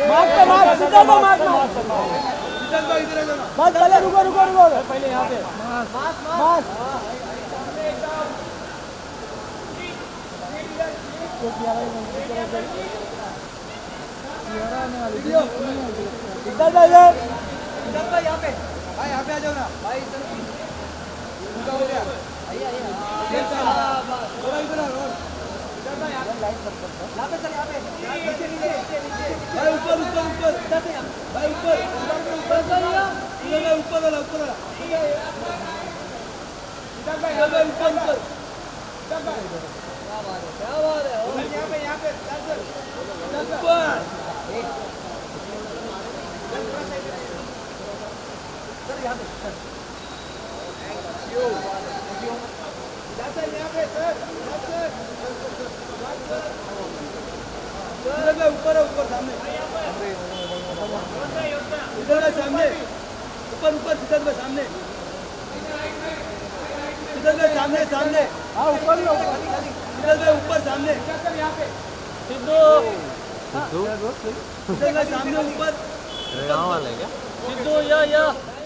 mark पे mark सीधा दो मार्क बस पहले रुको रुको रुको पहले यहाँ पे मार्क इधर यहाँ पे भाई यहाँ पे आ जाओ ना भाई इधर हो गया यहाँ पे सर यहाँ पे भाई ऊपर ऊपर ऊपर भाई ऊपर ऊपर वाला ऊपर वाला ऊपर ऊपर क्या बात है यहाँ पे ऊपर सर यहाँ पे ऊपर ऊपर सामने इधर सामने ऊपर ऊपर सिद्धार्थ में सामने सिद्धार्थ में सामने सामने हाँ ऊपर सिद्धार्थ में ऊपर सामने यहाँ पे सिद्धू सिद्धार्थ में सामने ऊपर यहाँ वाला है क्या सिद्धू या